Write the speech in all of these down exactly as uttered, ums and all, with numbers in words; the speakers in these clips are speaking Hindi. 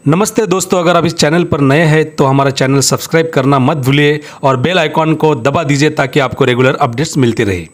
नमस्ते दोस्तों, अगर आप इस चैनल पर नए हैं तो हमारा चैनल सब्सक्राइब करना मत भूलिए और बेल आइकॉन को दबा दीजिए ताकि आपको रेगुलर अपडेट्स मिलती रहे।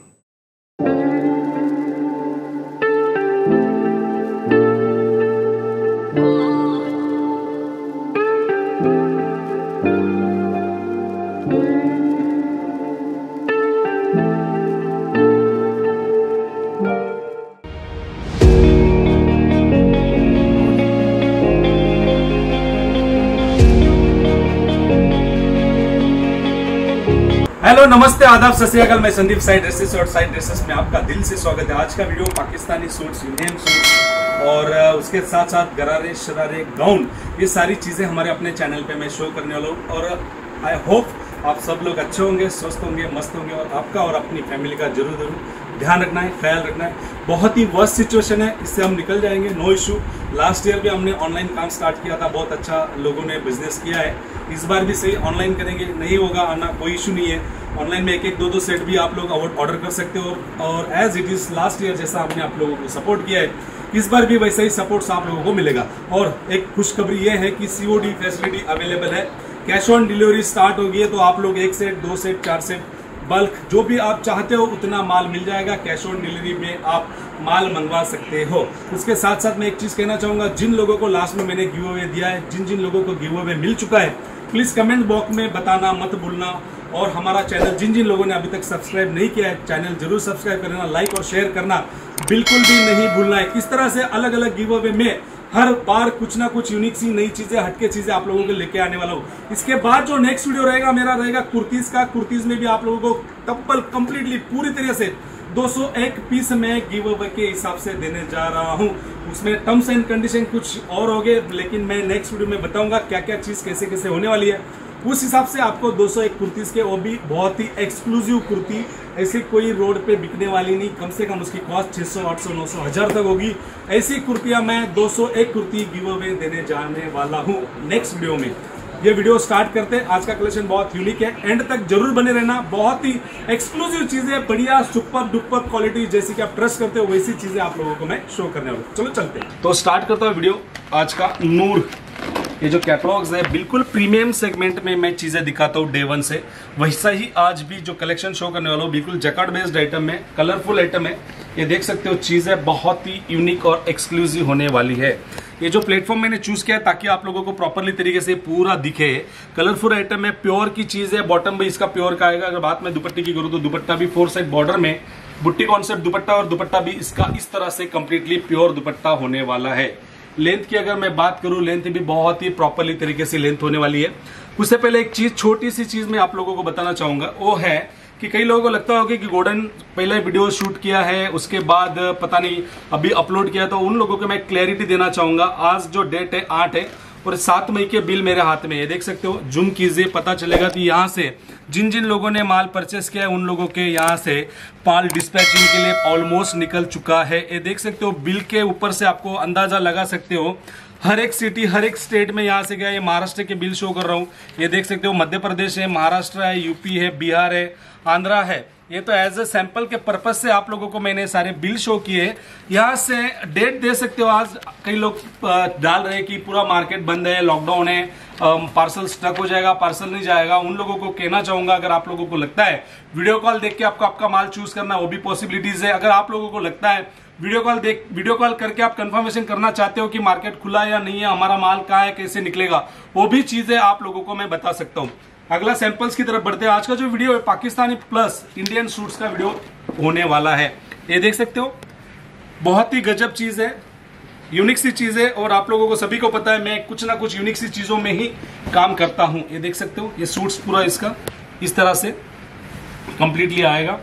हेलो, नमस्ते, आदाब, सत श्री अकाल। मैं संदीप साइड ड्रेसेस और साइड ड्रेसेस में आपका दिल से स्वागत है। आज का video Pakistani suits, Indian suits और उसके साथ साथ गरारे, शरारे, गाउन, ये सारी चीज़ें हमारे अपने चैनल पे मैं शो करने वाला हूँ। और आई होप आप सब लोग अच्छे होंगे, स्वस्थ होंगे, मस्त होंगे और आपका और अपनी फैमिली का जरूर जरूर ध्यान रखना है, ख्याल रखना है। बहुत ही वर्स्ट सिचुएशन है, इससे हम निकल जाएंगे, नो इशू। लास्ट ईयर भी हमने ऑनलाइन काम स्टार्ट किया था, बहुत अच्छा लोगों ने बिजनेस किया है। इस बार भी सही ऑनलाइन करेंगे, नहीं होगा आना, कोई इशू नहीं है। ऑनलाइन में एक एक दो दो सेट भी आप लोग ऑर्डर कर सकते हो और as it is last year जैसा हमने आप लोगों को सपोर्ट किया है, इस बार भी वैसा ही सपोर्ट आप लोगों को मिलेगा। और एक खुशखबरी ये है कि सीओडी फैसिलिटी अवेलेबल है, कैश ऑन डिलीवरी स्टार्ट होगी है। तो आप लोग एक सेट, दो सेट, चार सेट, बल्क जो भी आप चाहते हो उतना माल मिल जाएगा। कैश ऑन डिलीवरी में आप माल मंगवा सकते हो। उसके साथ साथ मैं एक चीज कहना चाहूंगा, जिन लोगों को लास्ट में मैंने गिव अवे दिया है, जिन जिन लोगों को गिव अवे मिल चुका है, प्लीज कमेंट बॉक्स में बताना मत भूलना। और हमारा चैनल जिन जिन लोगों ने अभी तक सब्सक्राइब नहीं किया है, चैनल जरूर सब्सक्राइब करना, लाइक और शेयर करना बिल्कुल भी नहीं भूलना है। इस तरह से अलग अलग गिव अवे में हर बार कुछ ना कुछ यूनिक सी नई चीजें, हटके चीजें आप लोगों को लेके आने वाला हूँ। इसके बाद जो नेक्स्ट वीडियो रहेगा मेरा रहेगा कुर्तीज का। कुर्तीज में भी आप लोगों को तब्बल कंप्लीटली पूरी तरह से दो सौ एक पीस में गिव अवे के हिसाब से देने जा रहा हूं। उसमें टर्म्स एंड कंडीशन कुछ और हो गए, लेकिन मैं नेक्स्ट वीडियो में बताऊंगा क्या क्या चीज कैसे कैसे होने वाली है। उस हिसाब से आपको दो सौ एक कुर्तीज के, वो भी बहुत ही एक्सक्लूसिव कुर्ती, ऐसी कोई रोड पे बिकने वाली नहीं। कम से कम उसकी कॉस्ट छह सौ, आठ सौ, नौ सौ, हजार तक होगी। ऐसी कुर्तियां मैं दो सौ एक कुर्ती गिव अवे देने जाने वाला हूं नेक्स्ट वीडियो में। ये वीडियो स्टार्ट करते हैं। आज का कलेक्शन बहुत यूनिक है, एंड तक जरूर बने रहना। बहुत ही एक्सक्लूसिव चीजें, बढ़िया सुपर डुपर क्वालिटी, जैसी कि आप ट्रस्ट करते हो वैसी चीजें आप लोगों को मैं शो करने वाला हूं। चलो चलते हैं, तो स्टार्ट करता हूं वीडियो आज का। नूर, ये जो कैटलॉग्स है, बिल्कुल प्रीमियम सेगमेंट में मैं चीजें दिखाता हूँ डे वन से। वैसा ही आज भी जो कलेक्शन शो करने वाला हूँ, बिल्कुल जैकार्ड बेस्ड आइटम है, कलरफुल आइटम है। ये देख सकते हो, चीजें बहुत ही यूनिक और एक्सक्लूसिव होने वाली है। ये जो प्लेटफॉर्म मैंने चूज किया है ताकि आप लोगों को प्रॉपरली तरीके से पूरा दिखे। कलरफुल आइटम है, प्योर की चीज है। बॉटम भी इसका प्योर का आएगा। अगर बात में दुपट्टे की करूँ तो दुपट्टा भी फोर साइड बॉर्डर में बुट्टी कॉन्सेप्ट दुपट्टा, और दुपट्टा भी इसका इस तरह से कंप्लीटली प्योर दुपट्टा होने वाला है। लेंथ की अगर मैं बात करूं, लेंथ भी बहुत ही प्रॉपरली तरीके से लेंथ होने वाली है। उससे पहले एक चीज, छोटी सी चीज मैं आप लोगों को बताना चाहूंगा, वो है कि कई लोगों को लगता होगा कि गोल्डन पहले वीडियो शूट किया है, उसके बाद पता नहीं अभी अपलोड किया, तो उन लोगों को मैं क्लैरिटी देना चाहूंगा। आज जो डेट है आठ है और सात मई के बिल मेरे हाथ में, ये देख सकते हो, जूम कीजिए, पता चलेगा कि यहाँ से जिन जिन लोगों ने माल परचेस किया है उन लोगों के यहाँ से माल डिस्पैचिंग के लिए ऑलमोस्ट निकल चुका है। ये देख सकते हो, बिल के ऊपर से आपको अंदाजा लगा सकते हो हर एक सिटी, हर एक स्टेट में यहाँ से गया। ये महाराष्ट्र के बिल शो कर रहा हूँ। ये देख सकते हो, मध्य प्रदेश है, महाराष्ट्र है, यूपी है, बिहार है, आंध्रा है। ये तो एज ए सैंपल के पर्पज से आप लोगों को मैंने सारे बिल शो किए। यहाँ से डेट दे सकते हो। आज कई लोग डाल रहे हैं कि पूरा मार्केट बंद है, लॉकडाउन है, पार्सल स्टक हो जाएगा, पार्सल नहीं जाएगा। उन लोगों को कहना चाहूंगा, अगर आप लोगों को लगता है वीडियो कॉल देख के आपको आपका माल चूज करना, वो भी पॉसिबिलिटीज है। अगर आप लोगों को लगता है वीडियो कॉल देख वीडियो कॉल करके आप कंफर्मेशन करना चाहते हो कि मार्केट खुला है या नहीं है, हमारा माल कहाँ है, कैसे निकलेगा, वो भी चीजें आप लोगों को मैं बता सकता हूँ। अगला सैंपल्स की तरफ बढ़ते हैं। आज का जो वीडियो है पाकिस्तानी प्लस इंडियन सूट्स का वीडियो होने वाला है। ये देख सकते हो, बहुत ही गजब चीज है, यूनिक सी चीज है। और आप लोगों को सभी को पता है मैं कुछ ना कुछ यूनिक सी चीजों में ही काम करता हूं। ये देख सकते हो, ये सूट्स पूरा इसका इस तरह से कंप्लीटली आएगा।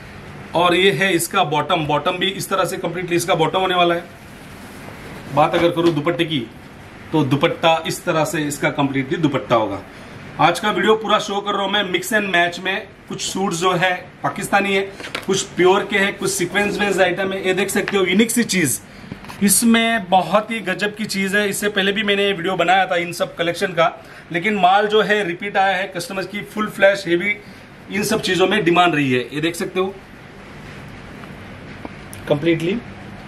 और ये है इसका बॉटम, बॉटम भी इस तरह से कंप्लीटली इसका बॉटम होने वाला है। बात अगर करूं दुपट्टे की, तो दुपट्टा इस तरह से इसका कंप्लीटली दुपट्टा होगा। आज का वीडियो पूरा शो कर रहा हूं मैं मिक्स एंड मैच में। कुछ सूट्स जो है पाकिस्तानी है, कुछ प्योर के हैं, कुछ सीक्वेंस बेस्ड आइटम है। ये देख सकते हो, यूनिक सी चीज, इसमें बहुत ही गजब की चीज है। इससे पहले भी मैंने वीडियो बनाया था इन सब कलेक्शन का, लेकिन माल जो है रिपीट आया है। कस्टमर्स की फुल फ्लैश हेवी इन सब चीजों में डिमांड रही है। ये देख सकते हो कंप्लीटली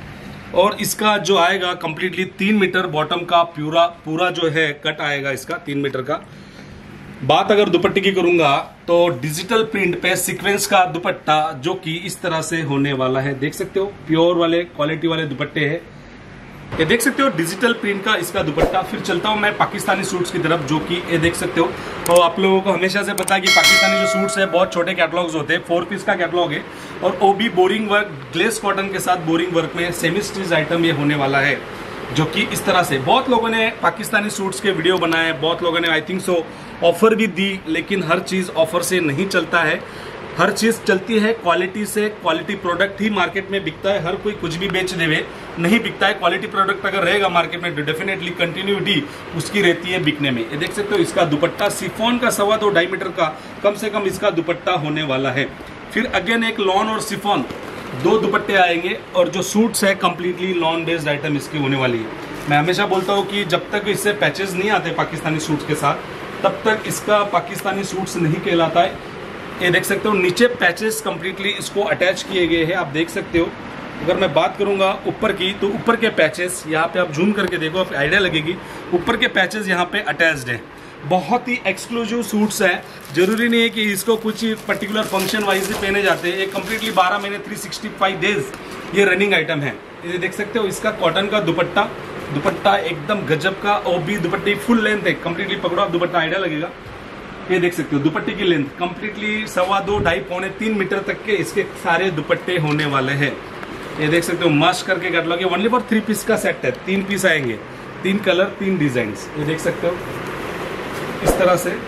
और इसका जो आएगा कंप्लीटली तीन मीटर बॉटम का पूरा पूरा जो है कट आएगा इसका तीन मीटर का। बात अगर दुपट्टे की करूंगा तो डिजिटल प्रिंट पे सीक्वेंस का दुपट्टा जो कि इस तरह से होने वाला है। देख सकते हो प्योर वाले क्वालिटी वाले दुपट्टे हैं, ये देख सकते हो डिजिटल प्रिंट का इसका दुपट्टा। फिर चलता हूं मैं पाकिस्तानी सूट्स की तरफ, जो कि ये देख सकते हो। तो आप लोगों को हमेशा से पता है कि पाकिस्तानी जो सूट्स है बहुत छोटे कैटलॉग्स होते हैं, फोर पीस का कैटलॉग है और वो भी बोरिंग वर्क ग्लेस कॉटन के साथ बोरिंग वर्क में सेमी स्टिच आइटम ये होने वाला है, जो कि इस तरह से। बहुत लोगों ने पाकिस्तानी सूट्स के वीडियो बनाए, बहुत लोगों ने आई थिंक सो ऑफर भी दी, लेकिन हर चीज ऑफर से नहीं चलता है, हर चीज चलती है क्वालिटी से। क्वालिटी प्रोडक्ट ही मार्केट में बिकता है, हर कोई कुछ भी बेच देवे नहीं बिकता है। क्वालिटी प्रोडक्ट अगर रहेगा मार्केट में तो डेफिनेटली कंटिन्यूटी उसकी रहती है बिकने में। ये देख सकते हो इसका दुपट्टा सिफॉन का सवा दो ढाई मीटर का कम से कम इसका दुपट्टा होने वाला है। फिर अगेन एक लॉन और सिफॉन दो दुपट्टे आएंगे और जो सूट्स है कंप्लीटली लॉन बेस्ड आइटम इसकी होने वाली है। मैं हमेशा बोलता हूँ कि जब तक इससे पैचेस नहीं आते पाकिस्तानी सूट्स के साथ, तब तक इसका पाकिस्तानी सूट्स नहीं कहलाता है। ये देख सकते हो नीचे पैचेस कंप्लीटली इसको अटैच किए गए हैं, आप देख सकते हो। अगर मैं बात करूंगा ऊपर की, तो ऊपर के पैचेस यहाँ पे आप जूम करके देखो, आप आइडिया लगेगी। ऊपर के पैचेस यहाँ पे अटैच्ड है, बहुत ही एक्सक्लूसिव सूट्स है। जरूरी नहीं है कि इसको कुछ पर्टिकुलर फंक्शन वाइज ही पहने जाते हैं, ये कंप्लीटली बारह महीने थ्री सिक्सटी फाइव डेज ये रनिंग आइटम है। ये देख सकते हो इसका कॉटन का दुपट्टा, दुपट्टा एकदम गजब का, और भी दुपट्टे फुल लेंथ है, कंप्लीटली पकड़ो आप दुपट्टा आइडिया लगेगा। ये देख सकते हो दुपट्टे की लेंथ कंप्लीटली सवा दो ढाई पौने तीन मीटर तक के इसके सारे दुपट्टे होने वाले हैं। ये देख सकते हो मस्त करके कैटलॉग है, ओनली फॉर थ्री पीस का सेट है, तीन पीस आएंगे, तीन कलर तीन डिजाइन। ये देख सकते हो इस तरह से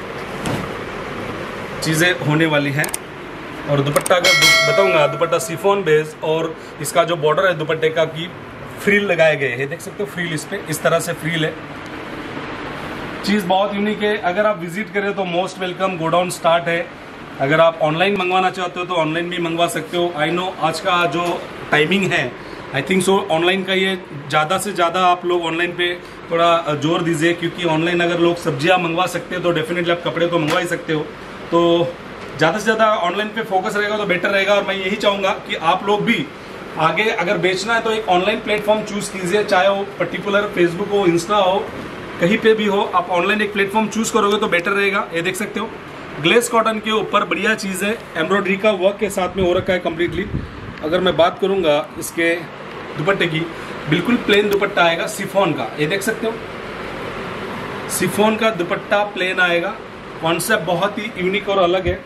चीजें होने वाली हैं। और दुपट्टा अगर बताऊंगा, दुपट्टा सिफॉन बेस और इसका जो बॉर्डर है दुपट्टे का की फ्रील लगाए गए हैं, देख सकते हो फ्रील इस पे इस तरह से फ्रील है। चीज बहुत यूनिक है, अगर आप विजिट करें तो मोस्ट वेलकम, गोडाउन स्टार्ट है। अगर आप ऑनलाइन मंगवाना चाहते हो तो ऑनलाइन भी मंगवा सकते हो। आई नो आज का जो टाइमिंग है, आई थिंक सो ऑनलाइन का ये ज़्यादा से ज़्यादा आप लोग ऑनलाइन पे थोड़ा जोर दीजिए, क्योंकि ऑनलाइन अगर लोग सब्जियां मंगवा सकते हो तो डेफिनेटली आप कपड़े तो मंगवा ही सकते हो। तो ज़्यादा से ज़्यादा ऑनलाइन पे फोकस रहेगा तो बेटर रहेगा। और मैं यही चाहूँगा कि आप लोग भी आगे अगर बेचना है तो एक ऑनलाइन प्लेटफॉर्म चूज कीजिए, चाहे वो पर्टिकुलर फेसबुक हो, इंस्टा हो, कहीं पे भी हो, आप ऑनलाइन एक प्लेटफॉर्म चूज करोगे तो बेटर रहेगा। ये देख सकते हो ग्लेस कॉटन के ऊपर बढ़िया चीज़ है, एम्ब्रॉयडरी का वर्क के साथ में हो रखा है कंप्लीटली। अगर मैं बात करूंगा इसके दुपट्टे की, बिल्कुल प्लेन दुपट्टा आएगा सिफॉन का, ये देख सकते हो सिफॉन का दुपट्टा प्लेन आएगा। कॉन्सेप्ट बहुत ही यूनिक और अलग है।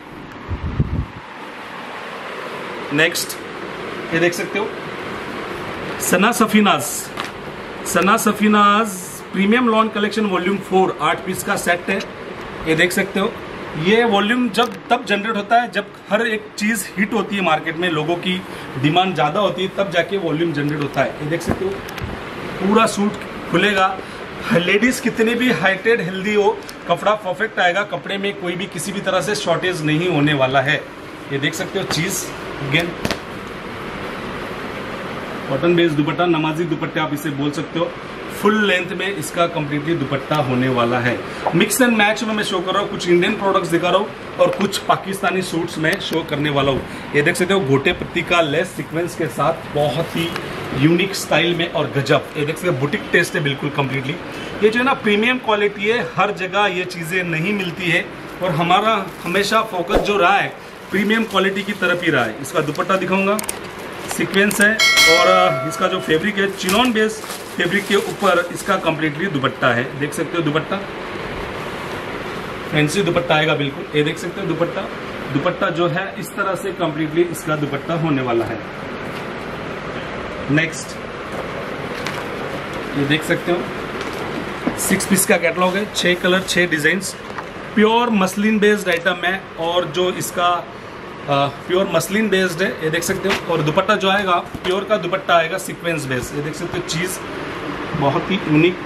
नेक्स्ट ये देख सकते हो Sana Safinaz, Sana Safinaz premium lawn collection volume four आठ पीस का सेट है। ये देख सकते हो ये वॉल्यूम जब तब जनरेट होता है जब हर एक चीज़ हिट होती है मार्केट में, लोगों की डिमांड ज़्यादा होती है, तब जाके वॉल्यूम जनरेट होता है। ये देख सकते हो पूरा सूट खुलेगा, लेडीज़ कितनी भी हाइटेड हेल्दी हो, कपड़ा परफेक्ट आएगा, कपड़े में कोई भी किसी भी तरह से शॉर्टेज नहीं होने वाला है। ये देख सकते हो चीज़ अगेन कॉटन बेस्ड दुपट्टा, नमाजी दुपट्टे आप इसे बोल सकते हो। फुल लेंथ में इसका कंप्लीटली दुपट्टा होने वाला है। मिक्स एंड मैच में मैं शो कर रहा हूँ, कुछ इंडियन प्रोडक्ट्स दिखा रहा हूँ और कुछ पाकिस्तानी सूट्स में शो करने वाला हूँ। ये देख सकते हो गोटे पत्ती का लेस सीक्वेंस के साथ बहुत ही यूनिक स्टाइल में और गजब। ये देख सकते हो बुटीक टेस्ट है बिल्कुल कंप्लीटली। ये जो है ना प्रीमियम क्वालिटी है, हर जगह ये चीज़ें नहीं मिलती है और हमारा हमेशा फोकस जो रहा है प्रीमियम क्वालिटी की तरफ ही रहा है। इसका दुपट्टा दिखाऊंगा, सीक्वेंस है और इसका जो फैब्रिक है चिनॉन बेस फैब्रिक के ऊपर इसका कंप्लीटली दुपट्टा है। देख सकते हो दुपट्टा फैंसी दुपट्टा आएगा बिल्कुल। ये देख सकते हो दुपट्टा, दुपट्टा जो है इस तरह से कंप्लीटली इसका दुपट्टा होने वाला है। नेक्स्ट ये देख सकते हो सिक्स पीस का कैटलॉग है, छह कलर छह design, pure muslin based item है और जो इसका प्योर मसलिन बेस्ड है। ये देख सकते हो और दुपट्टा जो आएगा प्योर का दुपट्टा आएगा सीक्वेंस बेस्ड। ये देख सकते हो चीज़ बहुत ही यूनिक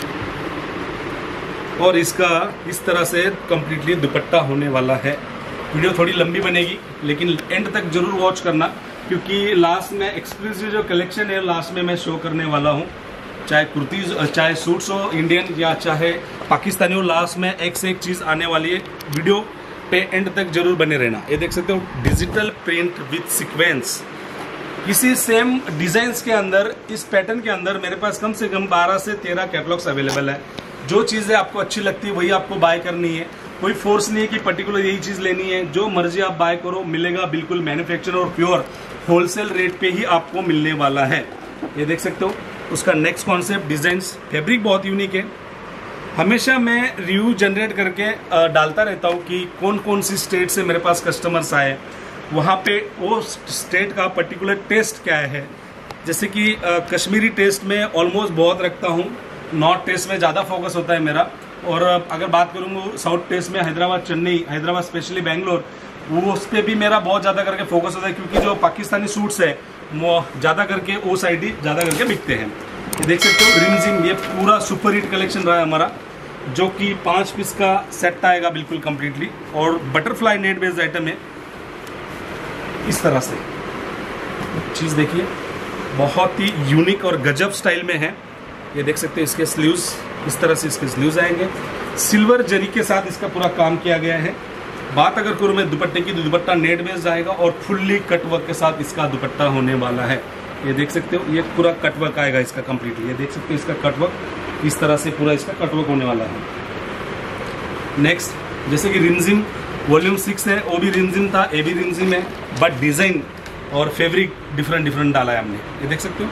और इसका इस तरह से कंप्लीटली दुपट्टा होने वाला है। वीडियो थोड़ी लंबी बनेगी लेकिन एंड तक जरूर वॉच करना, क्योंकि लास्ट में एक्सक्लूसिव जो कलेक्शन है लास्ट में मैं शो करने वाला हूँ, चाहे कुर्तीज चाहे सूट्स हो इंडियन या चाहे पाकिस्तानी हो, लास्ट में एक से एक चीज़ आने वाली है। वीडियो पे एंड तक जरूर बने रहना। ये देख सकते हो डिजिटल प्रिंट विथ सीक्वेंस, इसी सेम डिजाइन के अंदर, इस पैटर्न के अंदर मेरे पास कम से कम बारह से तेरह कैटलॉग्स अवेलेबल है। जो चीज़ें आपको अच्छी लगती है वही आपको बाय करनी है। कोई फोर्स नहीं है कि पर्टिकुलर यही चीज़ लेनी है, जो मर्जी आप बाय करो, मिलेगा बिल्कुल मैन्युफैक्चर और प्योर होलसेल रेट पे ही आपको मिलने वाला है। ये देख सकते हो उसका नेक्स्ट कॉन्सेप्ट, डिजाइन, फैब्रिक बहुत यूनिक है। हमेशा मैं रिव्यू जनरेट करके डालता रहता हूँ कि कौन कौन सी स्टेट से मेरे पास कस्टमर्स आए, वहाँ पे वो स्टेट का पर्टिकुलर टेस्ट क्या है। जैसे कि कश्मीरी टेस्ट में ऑलमोस्ट बहुत रखता हूँ, नॉर्थ टेस्ट में ज़्यादा फोकस होता है मेरा, और अगर बात करूँ साउथ टेस्ट में हैदराबाद, चेन्नई, हैदराबाद स्पेशली बेंगलोर, वो उस पर भी मेरा बहुत ज़्यादा करके फोकस होता है, क्योंकि जो पाकिस्तानी सूट्स है वो ज़्यादा करके वो साइड ही ज़्यादा करके बिकते हैं। ये देख सकते हो रिमजिम, ये पूरा सुपर हिट कलेक्शन रहा है हमारा, जो कि पाँच पीस का सेट आएगा बिल्कुल कंप्लीटली, और बटरफ्लाई नेट बेस्ड आइटम है। इस तरह से चीज़ देखिए, बहुत ही यूनिक और गजब स्टाइल में है। ये देख सकते हैं इसके स्लीव्स, इस तरह से इसके स्लीव्स आएंगे, सिल्वर जरी के साथ इसका पूरा काम किया गया है। बात अगर करूँ मैं दुपट्टे की, तो दुपट्टा नेट बेस्ड आएगा और फुल्ली कट वर्क के साथ इसका दुपट्टा होने वाला है। ये देख सकते हो, ये पूरा कट वर्क आएगा इसका कंप्लीटली। ये देख सकते हो इसका कट वर्क, इस तरह से पूरा इसका कट वर्क होने वाला है। नेक्स्ट, जैसे कि रिमजिम वॉल्यूम सिक्स है, वो भी रिमजिम था, ये भी रिमजिम है, बट डिजाइन और फैब्रिक डिफरेंट डिफरेंट डाला है हमने। ये देख सकते हो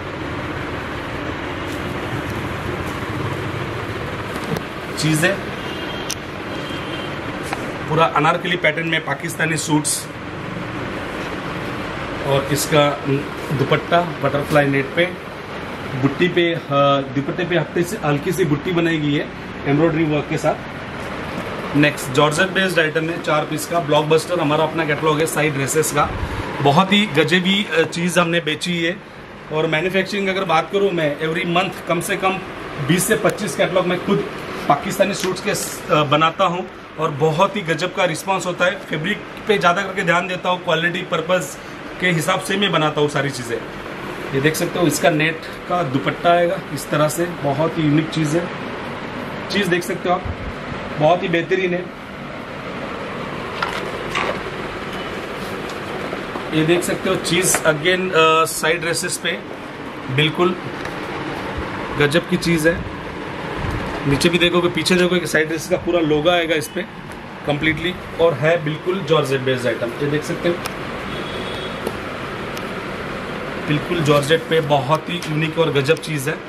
चीज़ है, पूरा अनारकली पैटर्न में पाकिस्तानी सूट्स, और इसका दुपट्टा बटरफ्लाई नेट पे, बुट्टी पे, दुपट्टे पे हफ्ते से हल्की सी बुट्टी बनाई गई है एम्ब्रॉयडरी वर्क के साथ। नेक्स्ट जॉर्जेट बेस्ड आइटम है, चार पीस का ब्लॉकबस्टर हमारा अपना कैटलॉग है साइड ड्रेसेस का। बहुत ही गजबी चीज़ हमने बेची है, और मैन्युफैक्चरिंग अगर बात करूँ मैं, एवरी मंथ कम से कम बीस से पच्चीस कैटलॉग मैं खुद पाकिस्तानी सूट्स के बनाता हूँ, और बहुत ही गजब का रिस्पांस होता है। फैब्रिक पे ज़्यादा करके ध्यान देता हूँ, क्वालिटी पर्पज़ के हिसाब से मैं बनाता हूँ सारी चीज़ें। ये देख सकते हो इसका नेट का दुपट्टा आएगा इस तरह से, बहुत ही यूनिक चीज़ है। चीज़ देख सकते हो आप, बहुत ही बेहतरीन है। ये देख सकते हो चीज़ अगेन साइड ड्रेसेस पे बिल्कुल गजब की चीज़ है। नीचे भी देखोगे, पीछे देखोगे, साइड ड्रेस का पूरा लोगो आएगा इस पे कंप्लीटली, और है बिल्कुल जॉर्जेट बेस्ड आइटम। ये देख सकते हो बिल्कुल जॉर्जेट पे, बहुत ही यूनिक और गजब चीज़ है।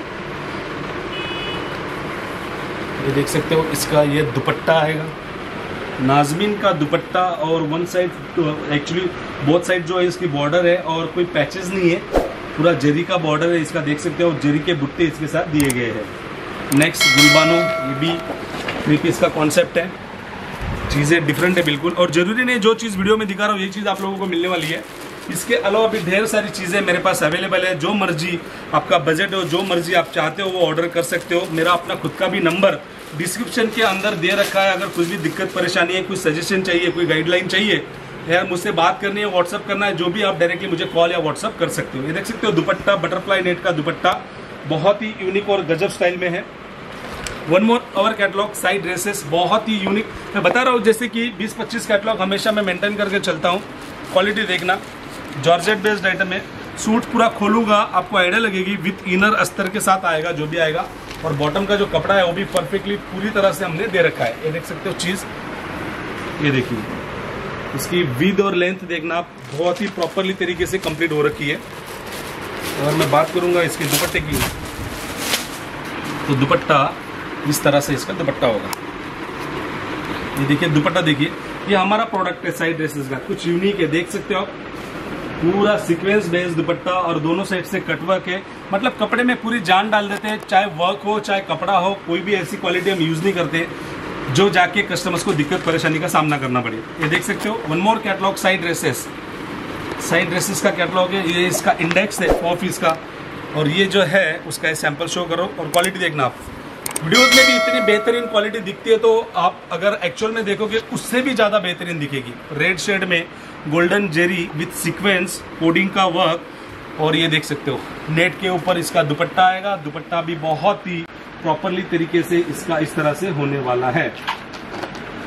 ये देख सकते हो इसका ये दुपट्टा आएगा, नाजमीन का दुपट्टा, और one side actually both side जो है इसकी बॉर्डर है, और कोई पैचेस नहीं है, पूरा जरी का बॉर्डर है इसका, देख सकते हो, जरी के बुट्टे इसके साथ दिए गए हैं। नेक्स्ट गुलबानो, ये भी थ्री पीस का कॉन्सेप्ट है। चीज़ें डिफरेंट है बिल्कुल, और जरूरी नहीं जो चीज़ वीडियो में दिखा रहा हूँ ये चीज़ आप लोगों को मिलने वाली है। इसके अलावा भी ढेर सारी चीज़ें मेरे पास अवेलेबल है। जो मर्जी आपका बजट हो, जो मर्जी आप चाहते हो वो ऑर्डर कर सकते हो। मेरा अपना खुद का भी नंबर डिस्क्रिप्शन के अंदर दे रखा है। अगर कुछ भी दिक्कत परेशानी है, कुछ सजेशन चाहिए, कोई गाइडलाइन चाहिए, यार मुझसे बात करनी है, व्हाट्सअप करना है, जो भी आप डायरेक्टली मुझे कॉल या व्हाट्सअप कर सकते हो। ये देख सकते हो दुपट्टा बटरफ्लाई नेट का दुपट्टा, बहुत ही यूनिक और गजब स्टाइल में है। One more our catalogue side dresses, बहुत ही यूनिक। मैं बता रहा हूँ जैसे कि बीस पच्चीस कैटलॉग हमेशा मैं मेंटेन करके चलता हूँ। क्वालिटी देखना, जॉर्जेट बेस्ड आइटम है। सूट पूरा खोलूंगा आपको आइडिया लगेगी, विथ इनर अस्तर के साथ आएगा जो भी आएगा, और बॉटम का जो कपड़ा है वो भी परफेक्टली पूरी तरह से हमने दे रखा है। ये देख सकते हो चीज़, ये देखिए इसकी विड्थ और लेंथ देखना आप, बहुत ही प्रॉपरली तरीके से कंप्लीट हो रखी है। और मैं बात करूंगा इसके दुपट्टे की, तो दुपट्टा इस तरह से इसका दुपट्टा होगा। ये देखिए दुपट्टा, देखिए ये हमारा प्रोडक्ट है साइड ड्रेसेस का, कुछ यूनिक है, देख सकते हो आप, पूरा सीक्वेंस बेस्ड दुपट्टा, और दोनों साइड से कटवर्क है। मतलब कपड़े में पूरी जान डाल देते हैं, चाहे वर्क हो चाहे कपड़ा हो, कोई भी ऐसी क्वालिटी हम यूज नहीं करते जो जाके कस्टमर्स को दिक्कत परेशानी का सामना करना पड़े। ये देख सकते हो one more catalogue side dresses, side dresses का कैटलॉग है। ये इसका इंडेक्स है फोर पीस का, और ये जो है उसका सैंपल शो करो, और क्वालिटी देखना आप। वीडियोस में भी इतनी बेहतरीन क्वालिटी दिखती है, तो आप अगर एक्चुअल में देखोगे उससे भी ज़्यादा बेहतरीन दिखेगी। रेड शेड में golden zari with sequence coding का वर्क, और ये देख सकते हो नेट के ऊपर इसका दुपट्टा आएगा। दुपट्टा भी बहुत ही प्रॉपरली तरीके से इसका इस तरह से होने वाला है।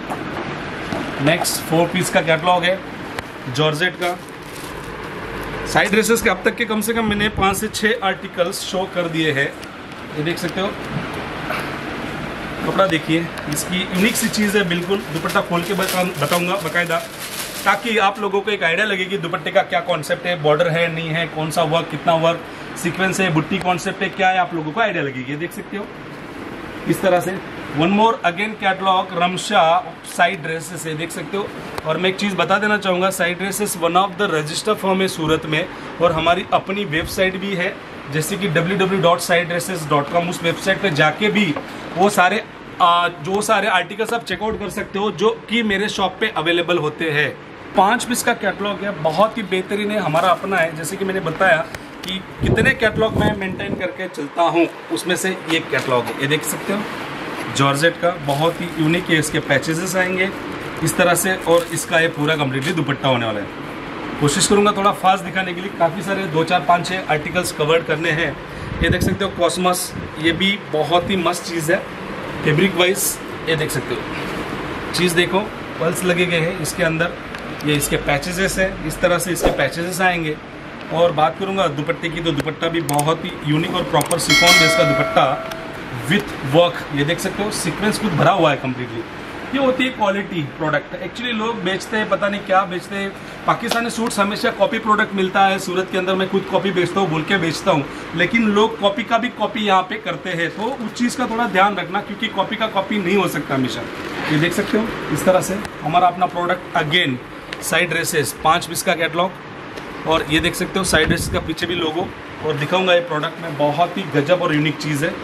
नेक्स्ट फोर पीस का कैटलॉग है जॉर्जेट का, साइड ड्रेसेस के अब तक के कम से कम मैंने पाँच से छः आर्टिकल्स शो कर दिए हैं। ये देख सकते हो, कपड़ा देखिए, इसकी यूनिक सी चीज़ है बिल्कुल। दुपट्टा खोल के बताऊंगा बाकायदा, ताकि आप लोगों को एक आइडिया लगे कि दुपट्टे का क्या कॉन्सेप्ट है, बॉर्डर है नहीं है, कौन सा वर्क, कितना वर्क, सीक्वेंस है, बुट्टी कॉन्सेप्ट है, क्या है, आप लोगों को आइडिया लगेगी। ये देख सकते हो इस तरह से। One more again catalogue Ramsha side dresses है, देख सकते हो। और मैं एक चीज़ बता देना चाहूँगा, side dresses one of the register firm है सूरत में, और हमारी अपनी वेबसाइट भी है, जैसे कि W W W dot side dresses dot com. उस वेबसाइट पे जाके भी वो सारे आ, जो सारे आर्टिकल्स आप चेकआउट कर सकते हो जो कि मेरे शॉप पे अवेलेबल होते हैं। पाँच पीस का कैटलॉग है, बहुत ही बेहतरीन है, हमारा अपना है। जैसे कि मैंने बताया कि कितने कैटलॉग मैं मेंटेन करके चलता हूँ, उसमें से ये कैटलॉग है। ये देख सकते हो, जॉर्जेट का बहुत ही यूनिक है। इसके पैचेजेस आएंगे इस तरह से, और इसका ये पूरा कम्प्लीटली दुपट्टा होने वाला है। कोशिश करूँगा थोड़ा फास्ट दिखाने के लिए, काफ़ी सारे दो चार पाँच छः आर्टिकल्स कवर करने हैं। ये देख सकते हो कॉस्मस, ये भी बहुत ही मस्त चीज़ है फैब्रिक वाइज। ये देख सकते हो, चीज़ देखो, पल्स लगे गए हैं इसके अंदर। ये इसके पैचेजेस है, इस तरह से इसके पैचेजेस आएंगे। और बात करूँगा दुपट्टे की, तो दुपट्टा भी बहुत ही यूनिक और प्रॉपर शिफॉन बेस का दुपट्टा विथ वर्क। ये देख सकते हो, सीक्वेंस कुछ भरा हुआ है कम्प्लीटली। ये होती है क्वालिटी प्रोडक्ट। एक्चुअली लोग बेचते हैं, पता नहीं क्या बेचते हैं। पाकिस्तानी सूट्स हमेशा कॉपी प्रोडक्ट मिलता है सूरत के अंदर, मैं खुद कॉपी बेचता हूँ बोल के बेचता हूँ, लेकिन लोग कॉपी का भी कॉपी यहाँ पे करते हैं। तो उस चीज़ का थोड़ा ध्यान रखना, क्योंकि कॉपी का कॉपी नहीं हो सकता हमेशा। ये देख सकते हो इस तरह से हमारा अपना प्रोडक्ट। अगेन साइड ड्रेसेस, पाँच पीस का कैटलॉग, और ये देख सकते हो साइड ड्रेसेस का पीछे भी लोगो, और दिखाऊंगा ये प्रोडक्ट में बहुत ही गजब और यूनिक चीज़ है।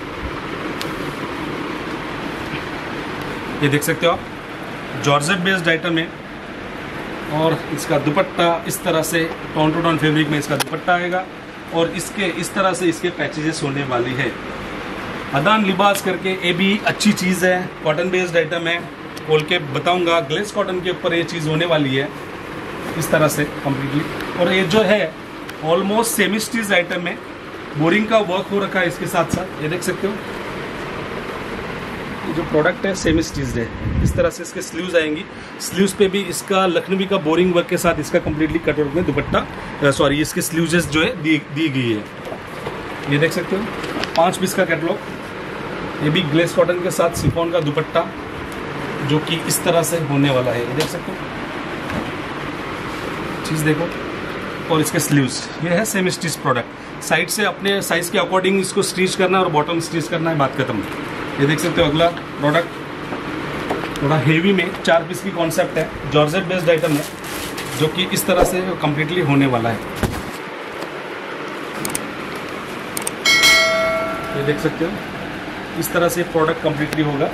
ये देख सकते हो आप, जॉर्जेट बेस्ड आइटम है, और इसका दुपट्टा इस तरह से टोन टू टोन फैब्रिक में इसका दुपट्टा आएगा, और इसके इस तरह से इसके पैचेजेस होने वाली है। अदान लिबास करके ये भी अच्छी चीज़ है, कॉटन बेस्ड आइटम है, खोल के बताऊंगा। ग्लेस कॉटन के ऊपर ये चीज़ होने वाली है इस तरह से कम्प्लीटली। और ये जो है ऑलमोस्ट सेमी स्टिच आइटम है, बोरिंग का वर्क हो रखा है इसके साथ साथ। ये देख सकते हो, जो प्रोडक्ट है सेमी स्टिच्ड है। इस तरह से इसके स्लीव्स आएंगी, स्लीव्स पे भी इसका लखनवी का बोरिंग वर्क के साथ इसका कम्प्लीटली कटवर्क में दुपट्टा, सॉरी इसके स्लीव्स जो है दी दी गई है। ये देख सकते हो पाँच पीस का कैटलॉग, ये भी ग्लेस कॉटन के साथ शिफॉन का दुपट्टा जो कि इस तरह से होने वाला है। ये देख सकते हो, चीज़ देखो, और इसके स्लीव्स। ये है सेमी स्टिच प्रोडक्ट। साइड से अपने साइज के अकॉर्डिंग इसको स्टिच करना है और बॉटम स्टिच करना है, बात खत्म। ये देख सकते हो अगला प्रोडक्ट थोड़ा हेवी में चार पीस की कॉन्सेप्ट है, जॉर्जेट बेस्ड आइटम है, जो कि इस तरह से कंप्लीटली होने वाला है। ये देख सकते हो इस तरह से प्रोडक्ट कंप्लीटली होगा।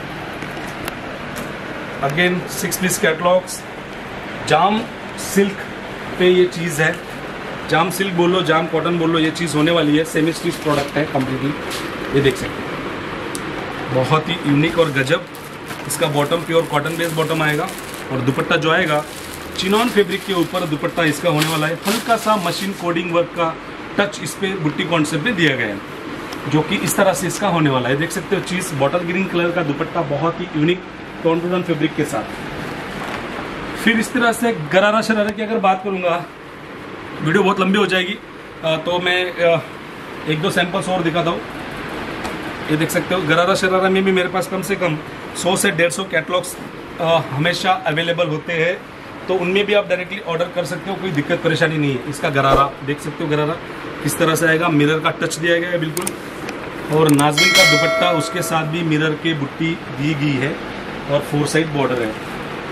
अगेन सिक्स पीस कैटलॉग्स, जाम सिल्क पे ये चीज़ है, जाम सिल्क बोलो, जाम कॉटन बोलो, ये चीज़ होने वाली है। सेमी स्टिच प्रोडक्ट है कंप्लीटली। ये देख सकते हो बहुत ही यूनिक और गजब। इसका bottom pure cotton based bottom आएगा, और दुपट्टा जो आएगा चिनॉन फैब्रिक के ऊपर दुपट्टा इसका होने वाला है। हल्का सा मशीन कोडिंग वर्क का टच इस पे बुट्टी कॉन्सेप्ट में दिया गया है, जो कि इस तरह से इसका होने वाला है। देख सकते हो चीज़, बॉटल ग्रीन कलर का दुपट्टा बहुत ही unique tone to tone fabric के साथ। फिर इस तरह से गरारा शरारा की अगर बात करूँगा, वीडियो बहुत लंबी हो जाएगी, तो मैं एक दो सैंपल्स और दिखाता हूँ। ये देख सकते हो गरारा शरारा में भी मेरे पास कम से कम सौ से डेढ़ सौ कैटलॉग्स हमेशा अवेलेबल होते हैं, तो उनमें भी आप डायरेक्टली ऑर्डर कर सकते हो, कोई दिक्कत परेशानी नहीं है। इसका गरारा देख सकते हो, गरारा किस तरह से आएगा, मिरर का टच दिया गया है बिल्कुल, और नाज़मीन का दुपट्टा उसके साथ भी मिरर के बुट्टी दी गई है, और फोर साइड बॉर्डर है।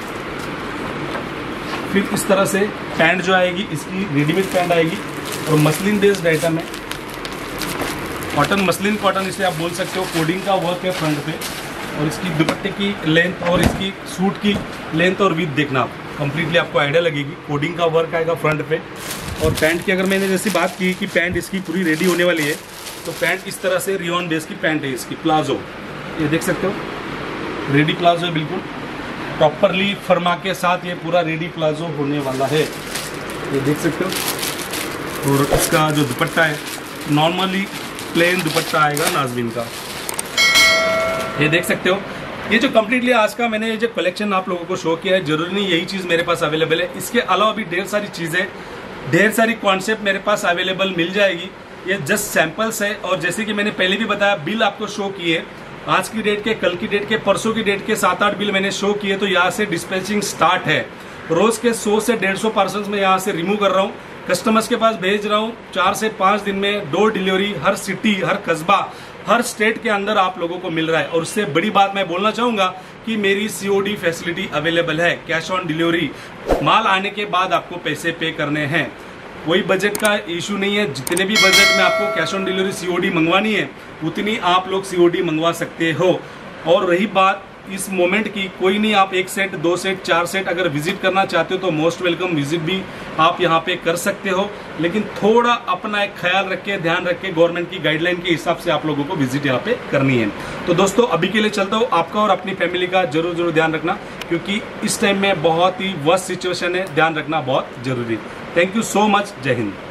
फिर इस तरह से पैंट जो आएगी इसकी रेडीमेड पैंट आएगी, और मसलिन बेस्ड आइटम है, कॉटन मसलिन कॉटन इसे आप बोल सकते हो। कोडिंग का वर्क है फ्रंट पे, और इसकी दुपट्टे की लेंथ और इसकी सूट की लेंथ और विड्थ देखना आप, कंप्लीटली आपको आइडिया लगेगी। कोडिंग का वर्क आएगा फ्रंट पे। और पैंट की अगर मैंने जैसी बात की कि पैंट इसकी पूरी रेडी होने वाली है, तो पैंट इस तरह से रियॉन बेस की पैंट है इसकी, प्लाजो। ये देख सकते हो रेडी प्लाजो है बिल्कुल, प्रॉपरली फरमा के साथ ये पूरा रेडी प्लाजो होने वाला है। ये देख सकते हो। और इसका जो दुपट्टा है नॉर्मली प्लेन दुपट्टा आएगा नाज़मीन का। ये देख सकते हो, ये जो कम्प्लीटली आज का मैंने ये जो कलेक्शन आप लोगों को शो किया है, जरूरी नहीं यही चीज़ मेरे पास अवेलेबल है, इसके अलावा भी ढेर सारी चीज़ें ढेर सारी कॉन्सेप्ट मेरे पास अवेलेबल मिल जाएगी। ये जस्ट सैंपल्स है, और जैसे कि मैंने पहले भी बताया, बिल आपको शो किए, आज की डेट के, कल की डेट के, परसों की डेट के सात आठ बिल मैंने शो किए। तो यहाँ से डिस्पैचिंग स्टार्ट है। रोज के सौ से डेढ़ सौ पार्सल्स में यहाँ से रिमूव कर रहा हूँ, कस्टमर्स के पास भेज रहा हूँ। चार से पांच दिन में डोर डिलीवरी हर सिटी, हर कस्बा, हर स्टेट के अंदर आप लोगों को मिल रहा है। और उससे बड़ी बात मैं बोलना चाहूंगा कि मेरी सीओडी फैसिलिटी अवेलेबल है, कैश ऑन डिलीवरी। माल आने के बाद आपको पैसे पे करने हैं, कोई बजट का इशू नहीं है। जितने भी बजट में आपको कैश ऑन डिलीवरी सीओडी मंगवानी है, उतनी आप लोग सीओडी मंगवा सकते हो। और रही बात इस मोमेंट की, कोई नहीं, आप एक सेट, दो सेट, चार सेट अगर विजिट करना चाहते हो तो मोस्ट वेलकम, विजिट भी आप यहाँ पे कर सकते हो। लेकिन थोड़ा अपना एक ख्याल रख के, ध्यान रख के, गवर्नमेंट की गाइडलाइन के हिसाब से आप लोगों को विजिट यहाँ पे करनी है। तो दोस्तों अभी के लिए चलता हूँ, आपका और अपनी फैमिली का जरूर जरूर ध्यान रखना, क्योंकि इस टाइम में बहुत ही वर्स्ट सिचुएशन है, ध्यान रखना बहुत जरूरी। थैंक यू सो मच, जय हिंद।